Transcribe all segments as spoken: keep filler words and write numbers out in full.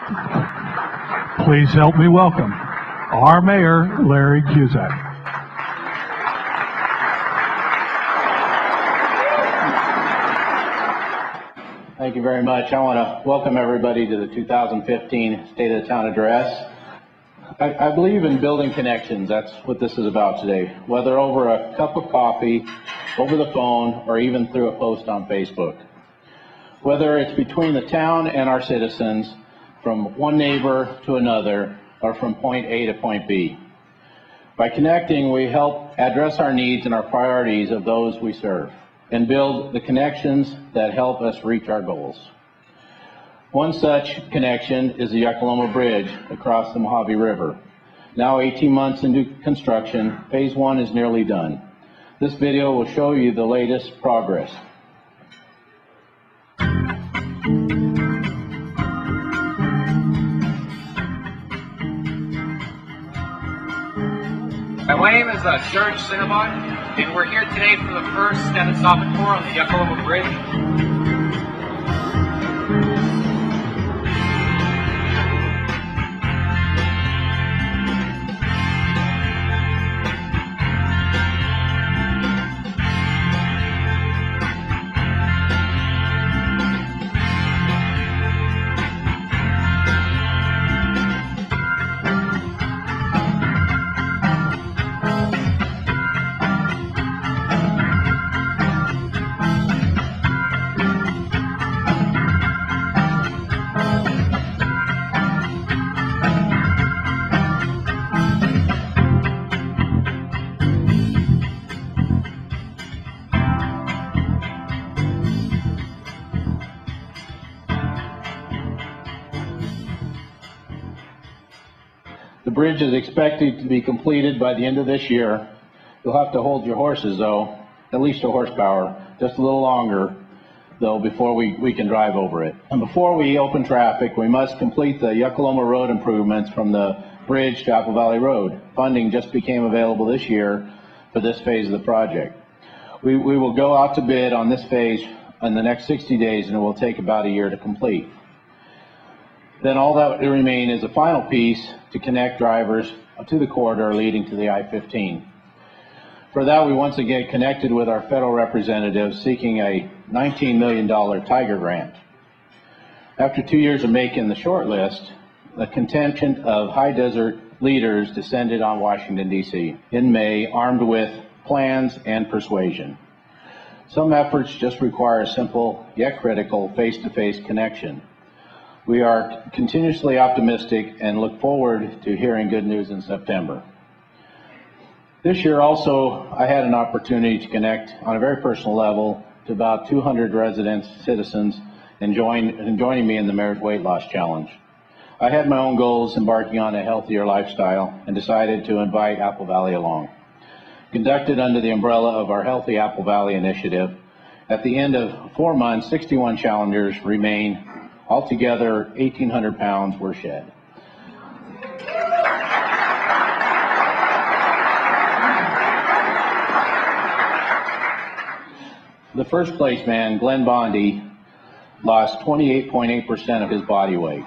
Please help me welcome our mayor, Larry Cusack. Thank you very much. I want to welcome everybody to the two thousand fifteen State of the Town Address. I, I believe in building connections. That's what this is about today. Whether over a cup of coffee, over the phone, or even through a post on Facebook. Whether it's between the town and our citizens, from one neighbor to another, or from point A to point B. By connecting, we help address our needs and our priorities of those we serve, and build the connections that help us reach our goals. One such connection is the Yuckaloma Bridge across the Mojave River. Now eighteen months into construction, phase one is nearly done. This video will show you the latest progress. My name is uh, Serge Cinnabon, and we're here today for the first stand and stop and tour on the Yuckaloma Bridge. The bridge is expected to be completed by the end of this year. You'll have to hold your horses, though, at least a horsepower, just a little longer, though, before we, we can drive over it. And before we open traffic, we must complete the Yuckaloma Road improvements from the bridge to Apple Valley Road. Funding just became available this year for this phase of the project. We, we will go out to bid on this phase in the next sixty days, and it will take about a year to complete. Then all that will remain is a final piece to connect drivers to the corridor leading to the I fifteen. For that, we once again connected with our federal representatives seeking a nineteen million dollar Tiger grant. After two years of making the short list, the contingent of high desert leaders descended on Washington, D C in May, armed with plans and persuasion. Some efforts just require a simple yet critical face-to-face connection. We are continuously optimistic and look forward to hearing good news in September. This year also, I had an opportunity to connect on a very personal level to about two hundred residents, citizens, and, join, and joining me in the Mayor's Weight Loss Challenge. I had my own goals embarking on a healthier lifestyle and decided to invite Apple Valley along. Conducted under the umbrella of our Healthy Apple Valley initiative, at the end of four months, sixty-one challengers remain. Altogether, eighteen hundred pounds were shed. The first place man, Glenn Bondi, lost twenty-eight point eight percent of his body weight.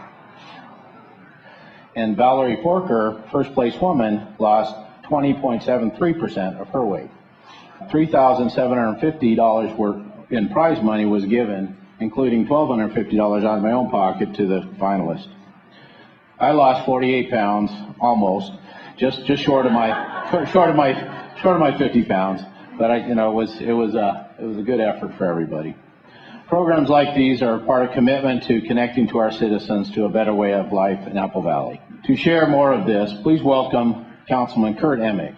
And Valerie Forker, first place woman, lost twenty point seven three percent of her weight. three thousand seven hundred fifty dollars worth in prize money was given, including one thousand two hundred fifty dollars out of my own pocket to the finalist. I lost forty-eight pounds, almost, just just short of my short of my short of my fifty pounds. But I, you know, it was it was a it was a good effort for everybody. Programs like these are part of commitment to connecting to our citizens to a better way of life in Apple Valley. To share more of this, please welcome Councilman Kurt Emick.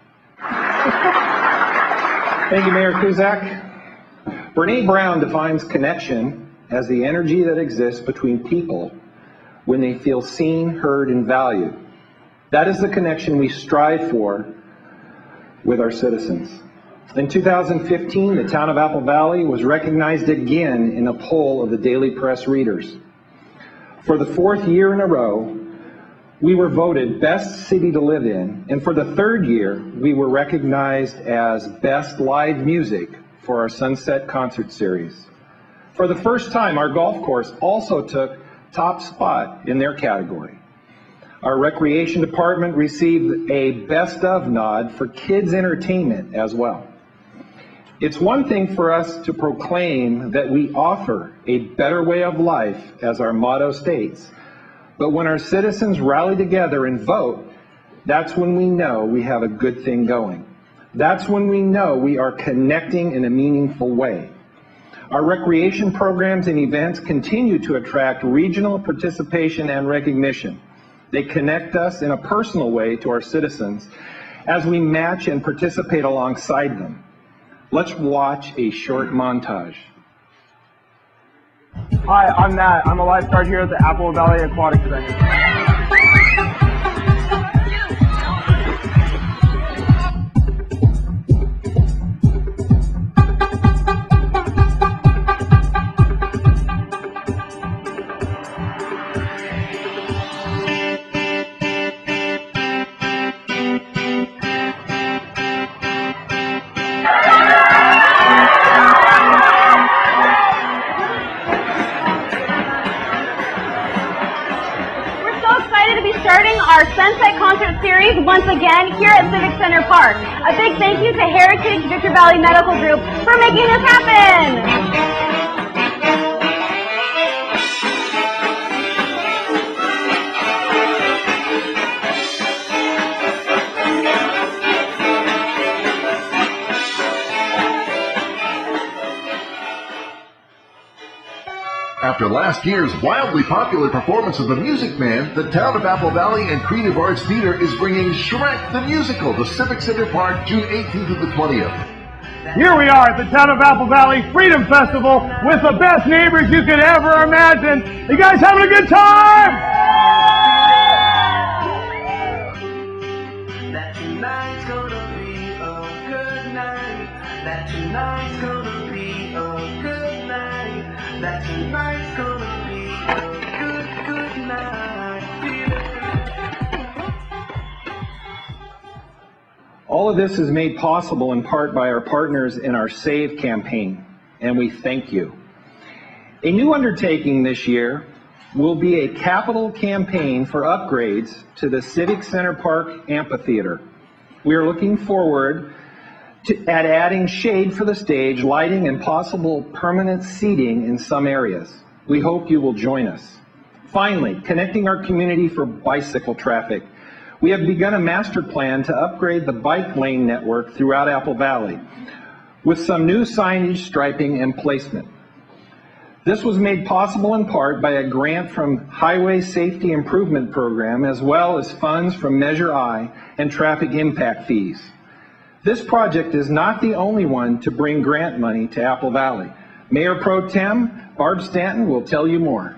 Thank you, Mayor Cusack. Brene Brown defines connection as the energy that exists between people when they feel seen, heard, and valued. That is the connection we strive for with our citizens. In two thousand fifteen, the town of Apple Valley was recognized again in a poll of the Daily Press readers. For the fourth year in a row, we were voted Best City to Live In, and for the third year, we were recognized as Best Live Music for our Sunset Concert Series. For the first time, our golf course also took top spot in their category. Our Recreation Department received a Best of nod for kids entertainment as well. It's one thing for us to proclaim that we offer a better way of life, as our motto states, but when our citizens rally together and vote, that's when we know we have a good thing going. That's when we know we are connecting in a meaningful way. Our recreation programs and events continue to attract regional participation and recognition. They connect us in a personal way to our citizens as we match and participate alongside them. Let's watch a short montage. Hi, I'm Matt. I'm a lifeguard here at the Apple Valley Aquatic Center. Starting our Sunset Concert Series once again here at Civic Center Park. A big thank you to Heritage Victor Valley Medical Group for making this happen. After last year's wildly popular performance of The Music Man, the town of Apple Valley and Creative Arts Theater is bringing Shrek the Musical to Civic Center Park June eighteenth to the twentieth. Here we are at the Town of Apple Valley Freedom Festival with the best neighbors you could ever imagine. You guys having a good time? That tonight's gonna be a good night. That tonight's gonna be a good night. That tonight's gonna be a good, good night. All of this is made possible in part by our partners in our SAVE campaign, and we thank you. A new undertaking this year will be a capital campaign for upgrades to the Civic Center Park Amphitheater. We are looking forward to, at adding shade for the stage, lighting, and possible permanent seating in some areas. We hope you will join us. Finally, connecting our community for bicycle traffic. We have begun a master plan to upgrade the bike lane network throughout Apple Valley with some new signage, striping, and placement. This was made possible in part by a grant from Highway Safety Improvement Program, as well as funds from Measure I and traffic impact fees. This project is not the only one to bring grant money to Apple Valley. Mayor Pro Tem Barb Stanton will tell you more.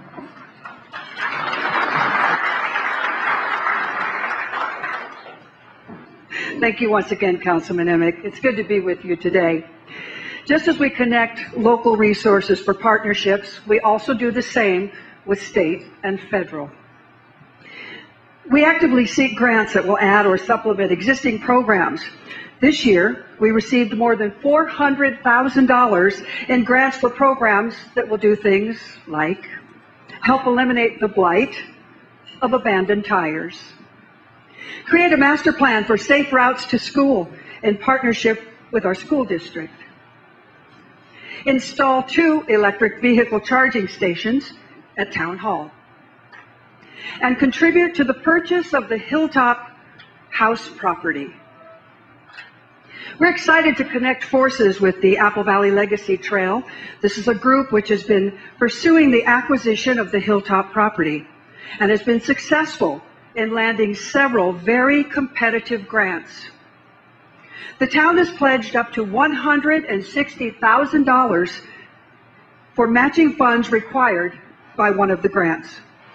Thank you once again, Councilman Emick. It's good to be with you today. Just as we connect local resources for partnerships, we also do the same with state and federal. We actively seek grants that will add or supplement existing programs. This year, we received more than four hundred thousand dollars in grants for programs that will do things like help eliminate the blight of abandoned tires, create a master plan for safe routes to school in partnership with our school district, install two electric vehicle charging stations at Town Hall, and contribute to the purchase of the Hilltop House property. We're excited to connect forces with the Apple Valley Legacy Trail. This is a group which has been pursuing the acquisition of the Hilltop property and has been successful in landing several very competitive grants. The town has pledged up to one hundred sixty thousand dollars for matching funds required by one of the grants.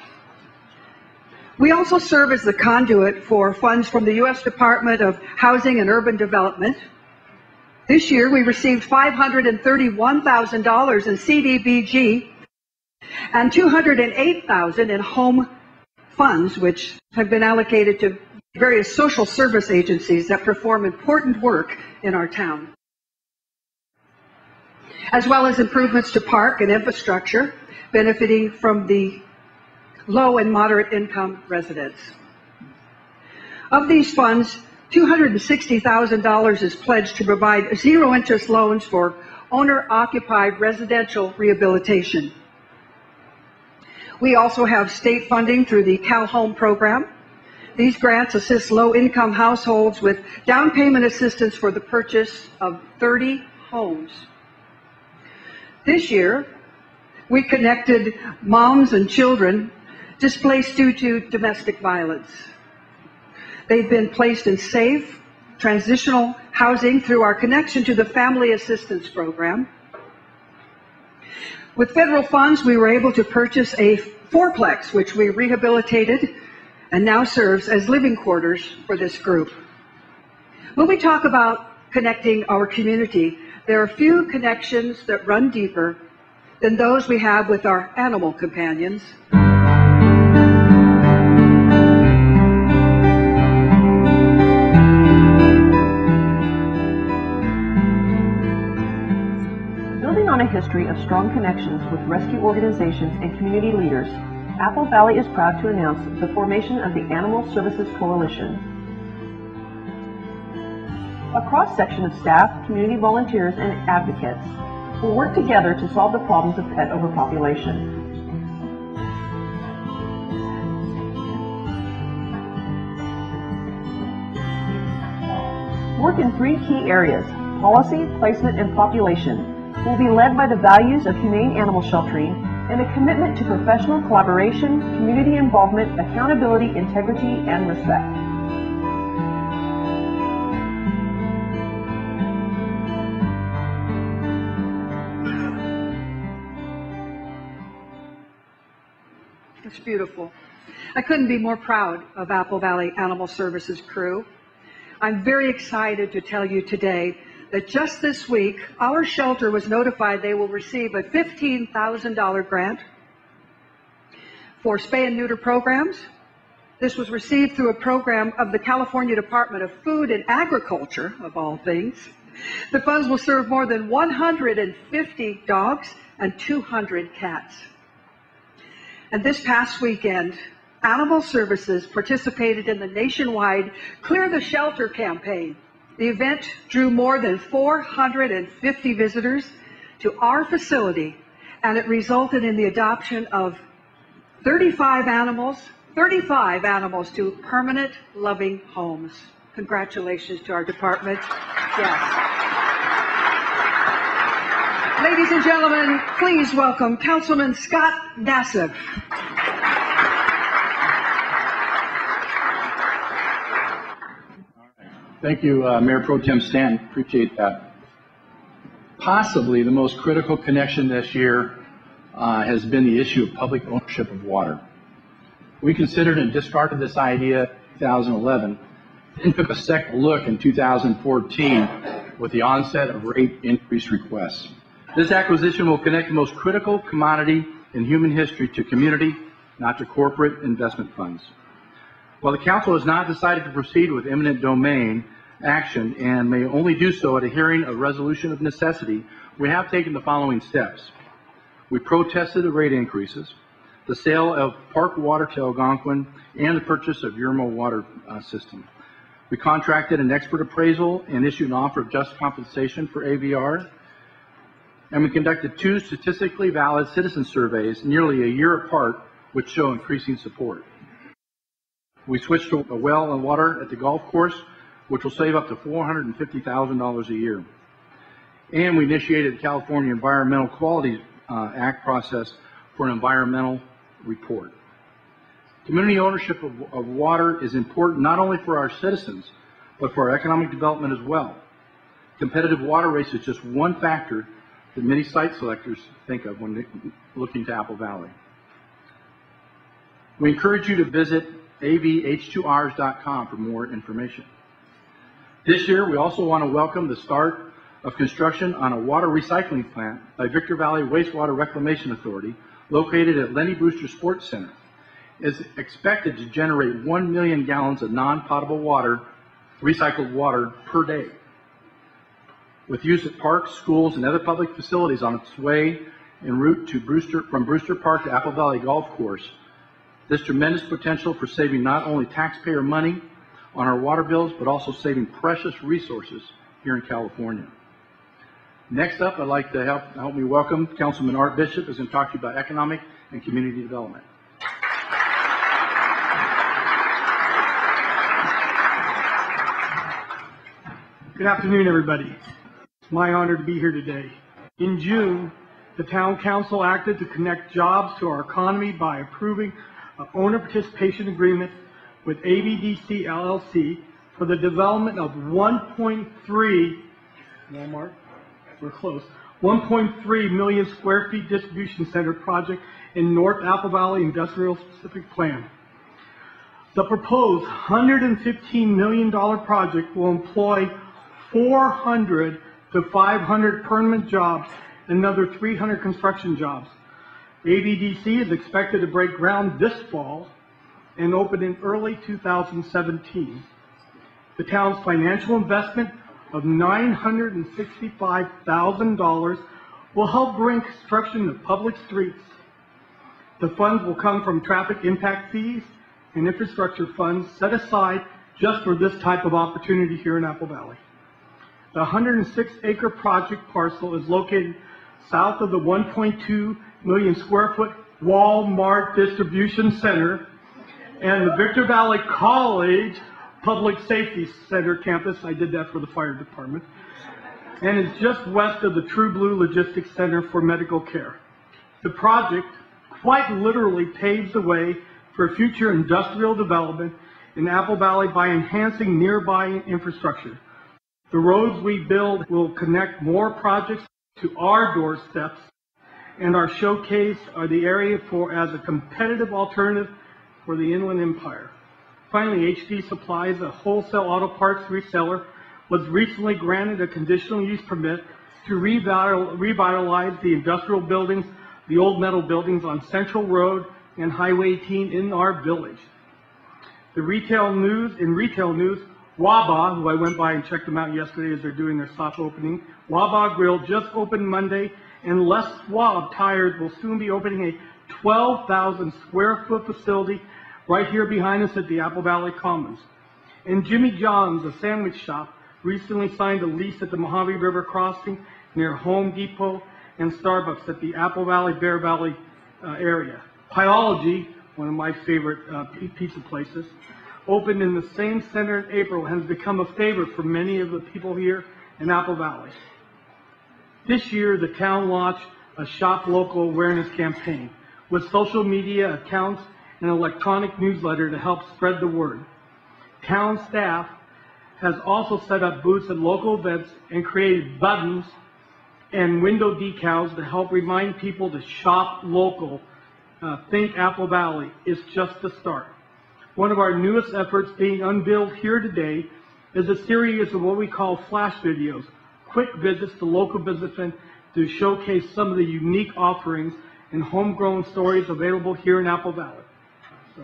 We also serve as the conduit for funds from the U S Department of Housing and Urban Development. This year we received five hundred thirty-one thousand dollars in C D B G and two hundred eight thousand dollars in home funds, which have been allocated to various social service agencies that perform important work in our town, as well as improvements to park and infrastructure benefiting from the low and moderate income residents. Of these funds, two hundred sixty thousand dollars is pledged to provide zero-interest loans for owner-occupied residential rehabilitation. We also have state funding through the Cal Home program. These grants assist low-income households with down payment assistance for the purchase of thirty homes. This year, we connected moms and children displaced due to domestic violence. They've been placed in safe, transitional housing through our connection to the Family Assistance Program. With federal funds, we were able to purchase a fourplex, which we rehabilitated and now serves as living quarters for this group. When we talk about connecting our community, there are few connections that run deeper than those we have with our animal companions. Building on a history of strong connections with rescue organizations and community leaders, Apple Valley is proud to announce the formation of the Animal Services Coalition. A cross-section of staff, community volunteers, and advocates will work together to solve the problems of pet overpopulation. Work in three key areas: policy, placement, and population will be led by the values of humane animal sheltering and a commitment to professional collaboration, community involvement, accountability, integrity, and respect. It's beautiful. I couldn't be more proud of Apple Valley Animal Services crew. I'm very excited to tell you today that just this week, our shelter was notified they will receive a fifteen thousand dollar grant for spay and neuter programs. This was received through a program of the California Department of Food and Agriculture, of all things. The funds will serve more than one hundred fifty dogs and two hundred cats. And this past weekend, Animal Services participated in the nationwide Clear the Shelter campaign. The event drew more than four hundred fifty visitors to our facility, and it resulted in the adoption of thirty-five animals, thirty-five animals to permanent loving homes. Congratulations to our department. Yes. Ladies and gentlemen, please welcome Councilman Scott Nassif. Thank you, uh, Mayor Pro Tem Stanton. Appreciate that. Possibly the most critical connection this year uh, has been the issue of public ownership of water. We considered and discarded this idea in two thousand eleven and took a second look in two thousand fourteen with the onset of rate increase requests. This acquisition will connect the most critical commodity in human history to community, not to corporate investment funds. While the council has not decided to proceed with eminent domain action and may only do so at a hearing of resolution of necessity, we have taken the following steps. We protested the rate increases, the sale of Park Water to Algonquin, and the purchase of Yermo Water uh, System. We contracted an expert appraisal and issued an offer of just compensation for A V R. And we conducted two statistically valid citizen surveys nearly a year apart, which show increasing support. We switched to a well and water at the golf course, which will save up to four hundred fifty thousand dollars a year. And we initiated the California Environmental Quality uh, Act process for an environmental report. Community ownership of, of water is important not only for our citizens, but for our economic development as well. Competitive water rates is just one factor that many site selectors think of when looking to Apple Valley. We encourage you to visit A V H two R S dot com for more information. This year, we also want to welcome the start of construction on a water recycling plant by Victor Valley Wastewater Reclamation Authority, located at Lenny Brewster Sports Center. It is expected to generate one million gallons of non-potable water, recycled water per day. With use at parks, schools, and other public facilities on its way en route to Brewster, from Brewster Park to Apple Valley Golf Course, There's tremendous potential for saving not only taxpayer money on our water bills, but also saving precious resources here in California. Next up, I'd like to help, help me welcome Councilman Art Bishop, who's going to talk to you about economic and community development. Good afternoon, everybody. It's my honor to be here today. In June, the Town Council acted to connect jobs to our economy by approving an owner participation agreement with A B D C L L C for the development of one point three, Walmart, we're close, one point three million square feet distribution center project in North Apple Valley Industrial Specific Plan. The proposed one hundred fifteen million dollars project will employ four hundred to five hundred permanent jobs and another three hundred construction jobs. A B D C is expected to break ground this fall and open in early two thousand seventeen. The town's financial investment of nine hundred sixty-five thousand dollars will help bring construction to public streets. The funds will come from traffic impact fees and infrastructure funds set aside just for this type of opportunity here in Apple Valley. The one hundred six acre project parcel is located south of the one point two million square foot Walmart distribution center and the Victor Valley College Public Safety Center campus. I did that for the fire department. And is just west of the True Blue Logistics Center for medical care. The project quite literally paves the way for future industrial development in Apple Valley by enhancing nearby infrastructure. The roads we build will connect more projects to our doorsteps, and our showcase are the area for as a competitive alternative for the Inland Empire. Finally, H D Supplies, a wholesale auto parts reseller, was recently granted a conditional use permit to revital, revitalize the industrial buildings, the old metal buildings on Central Road and Highway eighteen in our village. The retail news, in retail news, Wawa, who I went by and checked them out yesterday as they're doing their soft opening, Wawa Grill just opened Monday, and Les Schwab Tires will soon be opening a twelve thousand square foot facility right here behind us at the Apple Valley Commons. And Jimmy John's, a sandwich shop, recently signed a lease at the Mojave River Crossing near Home Depot and Starbucks at the Apple Valley, Bear Valley uh, area. Pyology, one of my favorite uh, pizza places, opened in the same center in April and has become a favorite for many of the people here in Apple Valley. This year, the town launched a Shop Local awareness campaign with social media accounts and electronic newsletter to help spread the word. Town staff has also set up booths at local events and created buttons and window decals to help remind people to shop local. Uh, Think Apple Valley is just the start. One of our newest efforts being unveiled here today is a series of what we call flash videos, quick visits to local businessmen to showcase some of the unique offerings and homegrown stories available here in Apple Valley. So.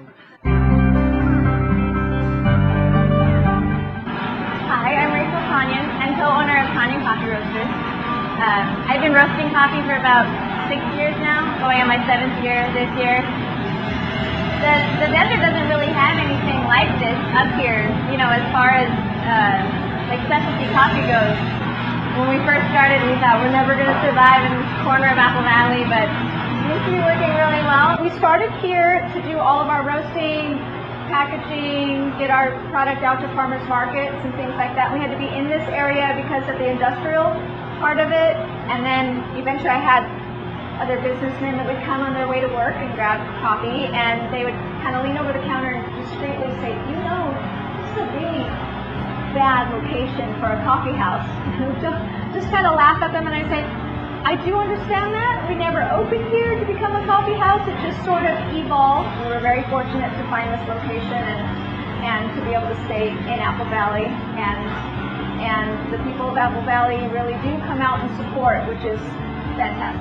Hi, I'm Rachel Kanyan and co-owner of Kanyan Coffee Roasters. Um, I've been roasting coffee for about six years now, going on my seventh year this year. The, the desert doesn't really have anything like this up here, you know, as far as uh, like specialty coffee goes. When we first started, we thought we're never going to survive in this corner of Apple Valley, but it seems to be working really well. We started here to do all of our roasting, packaging, get our product out to farmers markets and things like that. We had to be in this area because of the industrial part of it, and then eventually I had other businessmen that would come on their way to work and grab coffee, and they would kind of lean over the counter and discreetly say, you know, this is a really bad location for a coffee house. just just kind of laugh at them, and I say, I do understand that. We never opened here to become a coffee house. It just sort of evolved. We were very fortunate to find this location and, and to be able to stay in Apple Valley. And, and the people of Apple Valley really do come out and support, which is fantastic.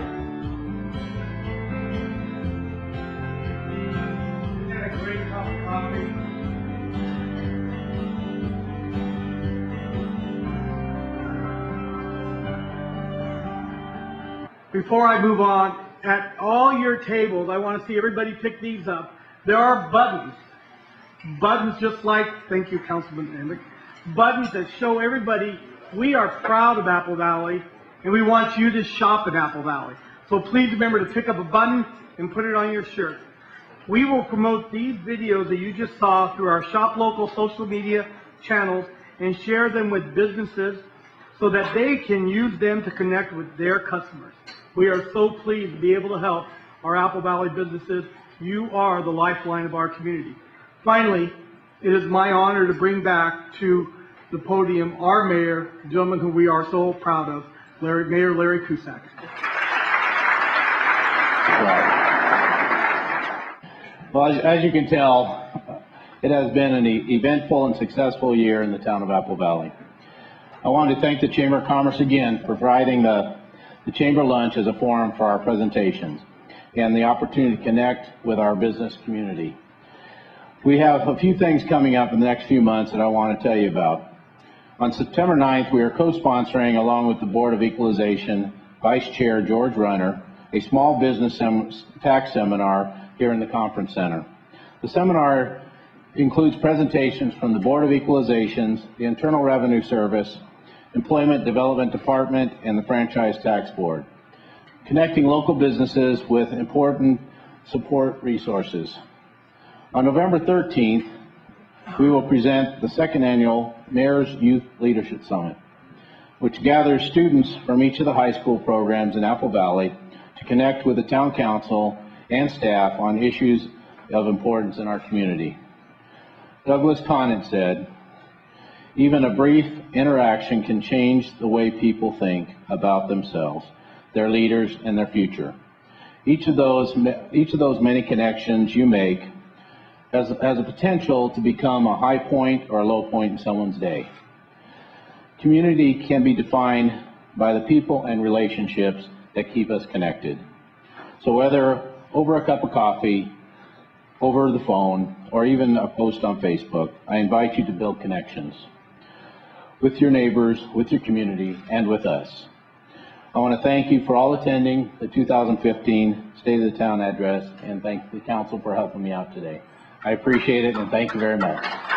Had a great cup of coffee. Before I move on, at all your tables, I want to see everybody pick these up. There are buttons. Buttons just like, thank you, Councilman Amick, buttons that show everybody we are proud of Apple Valley and we want you to shop in Apple Valley. So please remember to pick up a button and put it on your shirt. We will promote these videos that you just saw through our Shop Local social media channels and share them with businesses so that they can use them to connect with their customers. We are so pleased to be able to help our Apple Valley businesses. You are the lifeline of our community. Finally, it is my honor to bring back to the podium our mayor, the gentleman who we are so proud of, Larry, Mayor Larry Cusack. Well, as, as you can tell, it has been an e- eventful and successful year in the town of Apple Valley. I want to thank the Chamber of Commerce again for providing the, the Chamber Lunch as a forum for our presentations and the opportunity to connect with our business community. We have a few things coming up in the next few months that I want to tell you about. On September ninth, we are co-sponsoring, along with the Board of Equalization, Vice Chair George Runner, a small business sem- tax seminar here in the Conference Center. The seminar includes presentations from the Board of Equalizations, the Internal Revenue Service, Employment Development Department, and the Franchise Tax Board, connecting local businesses with important support resources. On November thirteenth, we will present the second annual Mayor's Youth Leadership Summit, which gathers students from each of the high school programs in Apple Valley to connect with the town council and staff on issues of importance in our community. Douglas Conant said, "Even a brief interaction can change the way people think about themselves, their leaders, and their future. Each of those, each of those many connections you make has, has a potential to become a high point or a low point in someone's day. Community can be defined by the people and relationships that keep us connected. So whether over a cup of coffee, over the phone, or even a post on Facebook, I invite you to build connections with your neighbors, with your community, and with us. I want to thank you for all attending the two thousand fifteen State of the Town address, and thank the council for helping me out today. I appreciate it, and thank you very much."